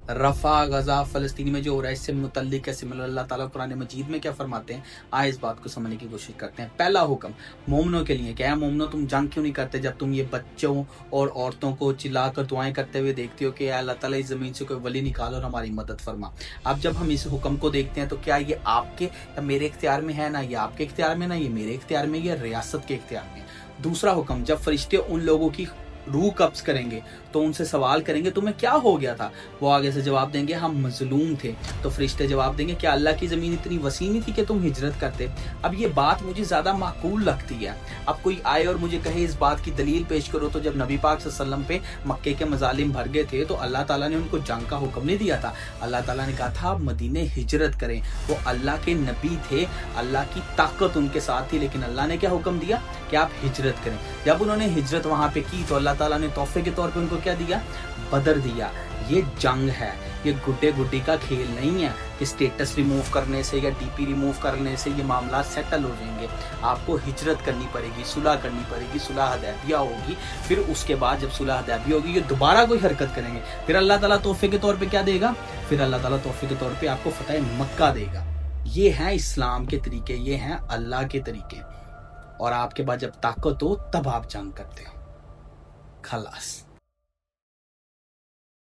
रफ़ा, गज़ा, फ़लस्तीन में जो हो रहा है, इससे मुतल्लिक़ कैसे मतलब अल्लाह ताला कुरान मजीद में क्या फ़रमाते हैं, आइए इस बात को समझने की कोशिश करते हैं। पहला हुक्म मोमिनों के लिए क्या है, मोमिनों तुम जंग क्यों नहीं करते जब तुम ये बच्चों और औरतों को चिल्लाकर दुआएँ करते हुए देखते हो कि या अल्लाह ताला इस ज़मीन से कोई वली निकाल और हमारी मदद फरमा। अब जब हम इस हुक्म को देखते हैं तो क्या ये आपके या मेरे इख्तियार में है, ना ये आपके इख्तियार में, ना ये मेरे इख्तियार में, ये रियासत के इख्तियार में। दूसरा हुक्म, जब फरिश्ते उन लोगों की रूह कब्ज़ करेंगे तो उनसे सवाल करेंगे तुम्हें क्या हो गया था, वो आगे से जवाब देंगे हम मज़लूम थे। तो फरिश्ते जवाब देंगे क्या अल्लाह की ज़मीन इतनी वसी नहीं थी कि तुम हिजरत करते। अब ये बात मुझे ज़्यादा माकूल लगती है। अब कोई आए और मुझे कहे इस बात की दलील पेश करो, तो जब नबी पाक सल्लल्लाहु अलैहि वसल्लम पे मक्के के मज़ालिम भर गए थे तो अल्लाह ताला ने उनको जंग का हुक्म नहीं दिया था। अल्लाह ताला ने कहा था आप मदीने हिजरत करें। वो अल्लाह के नबी थे, अल्लाह की ताकत उनके साथ थी, लेकिन अल्लाह ने क्या हुक्म दिया कि आप हिजरत करें। जब उन्होंने हिजरत वहाँ पे की तो अल्लाह ताला ने तोहफे के तौर पे उनको क्या दिया, बदर दिया। ये जंग है, ये गुड्डे गुड्डी का खेल नहीं है कि स्टेटस रिमूव करने से या डीपी रिमूव करने से ये मामला सेटल हो जाएंगे। आपको हिजरत करनी पड़ेगी, सुलह करनी पड़ेगी, सुलह हदैबिया होगी। फिर उसके बाद जब सुलह हदैबिया होगी ये दोबारा कोई हरकत करेंगे, फिर अल्लाह ताला तोहफे के तौर पे क्या देगा, फिर अल्लाह ताला तोहफे के तौर पे आपको फतह मक्का देगा। ये हैं इस्लाम के तरीके, ये हैं अल्लाह के तरीके। और आपके पास जब ताकत हो तब आप जंग करते हो। खलास।